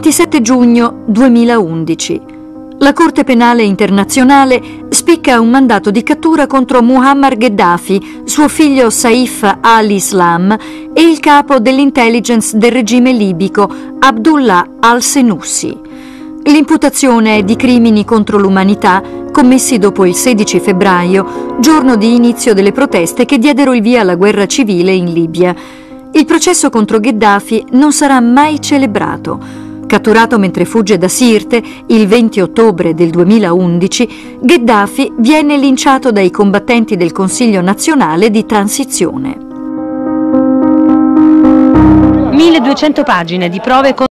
27 giugno 2011. La Corte Penale Internazionale spicca un mandato di cattura contro Muammar Gheddafi, suo figlio Saif al-Islam e il capo dell'intelligence del regime libico Abdullah al-Senussi. L'imputazione è di crimini contro l'umanità commessi dopo il 16 febbraio, giorno di inizio delle proteste che diedero il via alla guerra civile in Libia. Il processo contro Gheddafi non sarà mai celebrato. Catturato mentre fugge da Sirte il 20 ottobre del 2011, Gheddafi viene linciato dai combattenti del Consiglio nazionale di transizione. 1200 pagine di prove